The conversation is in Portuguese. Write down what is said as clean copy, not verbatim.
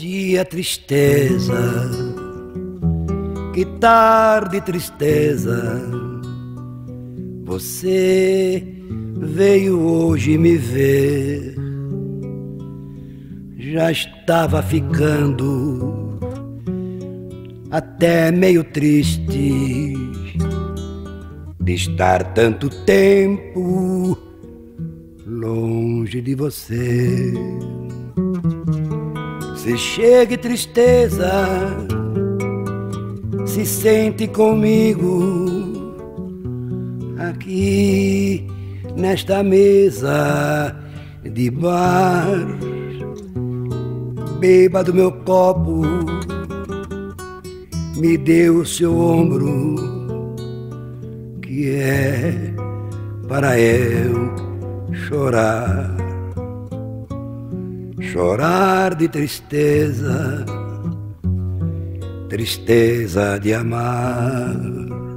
dia tristeza, que tarde tristeza, você veio hoje me ver. Já estava ficando até meio triste de estar tanto tempo longe de você. Se chega tristeza, se sente comigo aqui nesta mesa de bar. Beba do meu copo, me dê o seu ombro, que é para eu chorar. Chorar de tristeza, tristeza de amar.